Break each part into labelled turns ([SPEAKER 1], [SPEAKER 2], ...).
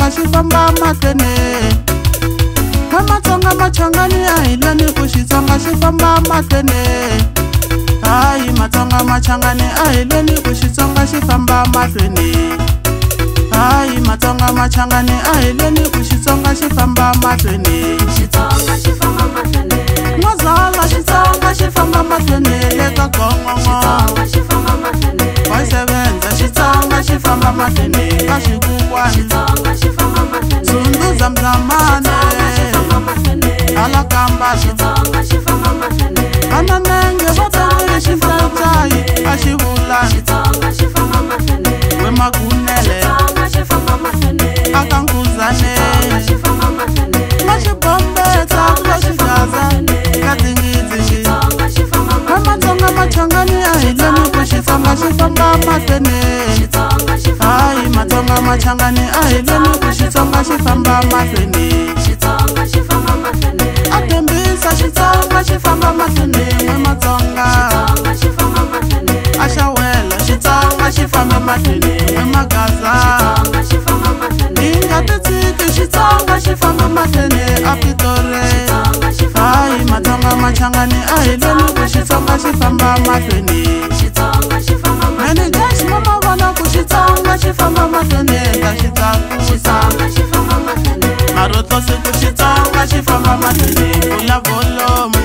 [SPEAKER 1] Xitsonga xi famba mahlweni. Matsonga Machangani a hi lweni ku Xitsonga xi famba mahlweni. Hayi Matsonga Machangani a hi lweni ku Xitsonga xi famba mahlweni. Hayi Matsonga Machangani a hi lweni ku Xitsonga xi famba mahlweni.
[SPEAKER 2] Xitsonga xi famba mahlweni.
[SPEAKER 1] N'wazala Xitsonga xi famba mahlweni le ka Gongongo.
[SPEAKER 2] Xitsonga xi famba mahlweni.
[SPEAKER 1] Voice7 Xitsonga xi famba mahlweni ka Xikukwana.
[SPEAKER 2] Xitsonga xi famba mahlweni.
[SPEAKER 1] Zunduza Mzamane Alakamba
[SPEAKER 2] Xitsonga xi famba mahlweni.
[SPEAKER 1] Ananenge vatangile xiflacayi a xi vula.
[SPEAKER 2] Xitsonga xi famba mahlweni.
[SPEAKER 1] We Magunele
[SPEAKER 2] Xitsonga xi famba mahlweni.
[SPEAKER 1] aka Nkuzane
[SPEAKER 2] Xitsonga xi famba mahlweni.
[SPEAKER 1] na xibombetsa kula xigaza ka Tingidzi.
[SPEAKER 2] Xitsonga xi famba mahlweni.
[SPEAKER 1] Matsonga Machangani a hi lweni ku Xitsonga xi famba mahlweni.
[SPEAKER 2] Xitsonga xi famba
[SPEAKER 1] Hayi Matsonga Machangani a hi lweni ku Xitsonga xi famba mahlweni.
[SPEAKER 2] Xitsonga xi famba mahlweni.
[SPEAKER 1] A Tembisa Xitsonga xi famba mahlweni we Matsonga.
[SPEAKER 2] Xitsonga xi famba mahlweni.
[SPEAKER 1] A Xawela Xitsonga xi famba mahlweni we Magaza.
[SPEAKER 2] Xitsonga xi famba mahlweni.
[SPEAKER 1] Hi nga ti tshiki Xitsonga xi famba mahlweni a Pitori.
[SPEAKER 2] Xitsonga xi famba
[SPEAKER 1] Hayi Matsonga Machangani a hi lweni ku Xitsonga xi famba mahlweni.
[SPEAKER 2] Xitsonga xi famba mahlweni.
[SPEAKER 1] Mani Jax mama vona ku Xitsonga xi famba mahlweni ta xitsakusa.
[SPEAKER 2] Xitsonga xi famba mahlweni.
[SPEAKER 1] Marotlo se ku Xitsonga xi famba mahlweni kula volume.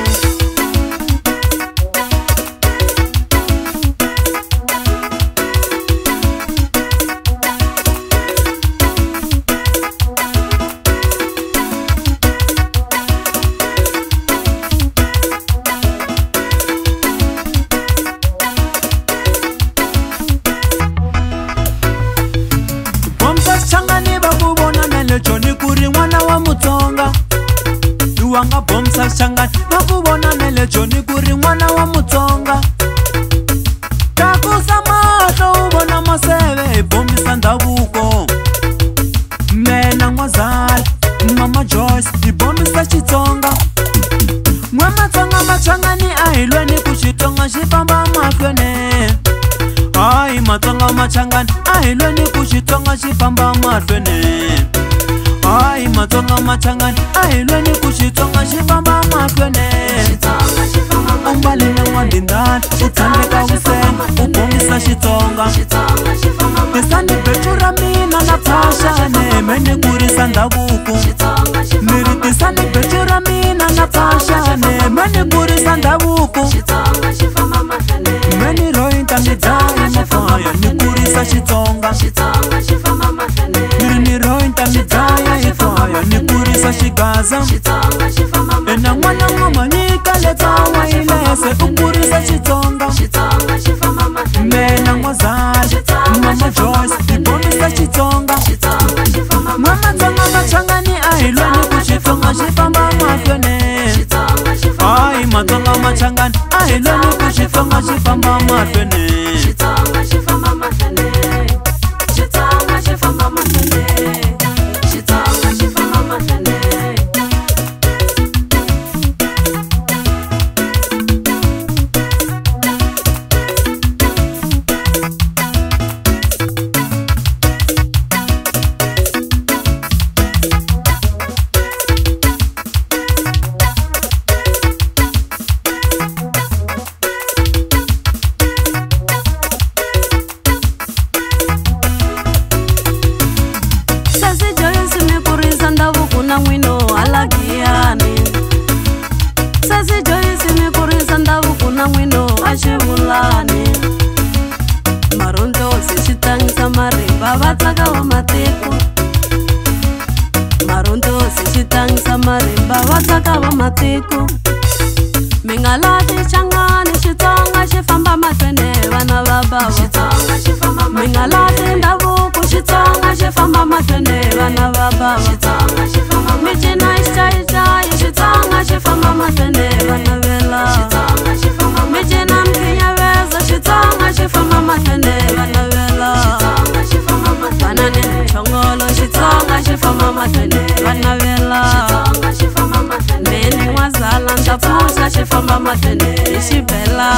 [SPEAKER 3] Changani va ku vona na le Joni ku ri n'wana wa Mutsonga. Wa nga Bomsa Changani va ku vona na le Joni ku ri n'wana wa Mutsonga. Tlakusa mahlo u vona maseve hi bombisa ndhavuko. Mena N'wazala Mama Joyce hi bombisa Xitsonga. N'we Matsonga Machangani a hi lweni ku Xitsonga xi famba mahlweni. Hayi Matsonga Machangani a hi lweni ku Xitsonga xi famba mahlweni. Hayi Matsonga Machangani a hi lweni ku Xitsonga xi famba mahlweni.
[SPEAKER 2] Xitsonga xi famba
[SPEAKER 3] U mbarile n'wandindani u tshembeka vusenga u bombisa Xitsonga.
[SPEAKER 2] Xitsonga xi famba mahlweni.
[SPEAKER 3] Tisani becu ra mina na Phaxani me ni kurisa ndhavuko.
[SPEAKER 2] Xitsonga xi
[SPEAKER 3] Ni ri tisani becu ra mina na Phaxani me ni kurisa ndhavuko.
[SPEAKER 2] Xitsonga xi famba mahlweni.
[SPEAKER 3] Me ni rhoyi ntangi dzayi mafaya ni kurisa Xitsonga.
[SPEAKER 2] Xitsonga xi famba mahlweni.
[SPEAKER 3] Ni rhoyi ntangi dzayi hi faya ni kurisa Xigaza.
[SPEAKER 2] Xitsonga xi famba mahlweni.
[SPEAKER 3] Ena n'wana n'wamanyika le tsawa yi lese u kurisa Xitsonga.
[SPEAKER 2] Xitsonga xi famba mahlweni.
[SPEAKER 3] Mena N'wazala Mama Joyce hi bombisa Xitsonga.
[SPEAKER 2] Xitsonga xi famba
[SPEAKER 3] N'we Matsonga Machangani a hi lweni ku Xitsonga xi famba mahlweni.
[SPEAKER 2] Xitsonga xi famba
[SPEAKER 3] Hayi Matsonga Machangani a hi lweni ku Xitsonga xi famba mahlweni.
[SPEAKER 2] Xitsonga xi famba mahlweni. Xitsonga xi famba mahlweni. Xitsonga xi famba mahlweni. Vatsaka wa matiko. Marondo se xitangisa marimba vatsaka wa matiko. Mi nga lavi Changani Xitsonga xi famba mahlweni vana va bava. Xitsonga xi famba mahlweni. Mi nga lavi ndhavuko Xitsonga xi famba mahlweni vana va bava. Xitsonga xi famba mahlweni. Mi cina xichayichayi Xitsonga xi famba mahlweni vana vela. Xitsonga xi famba mahlweni. Mi cina mkhinyaveza Xitsonga xi famba mahlweni vana vela. Xitsonga xi famba mahlweni. Vana ni muchongolo Xitsonga xi famba mahlweni vana vela. Xitsonga xi famba mahlweni. Meni N'wazala Ndapfuxa xi famba mahlweni hi xibela.